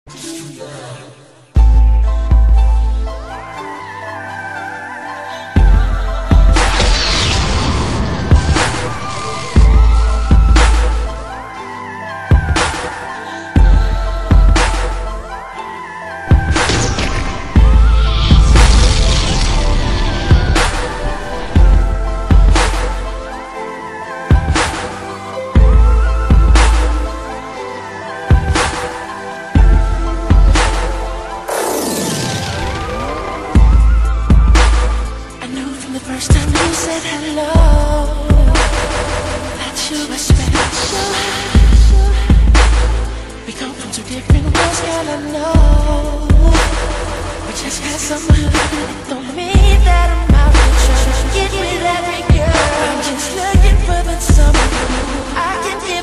First time you said hello, that you were special. We come from two different worlds, girl, I know. We just had some fun. It don't mean that I'm out to try to get with every girl. I'm just looking for the someone I can get.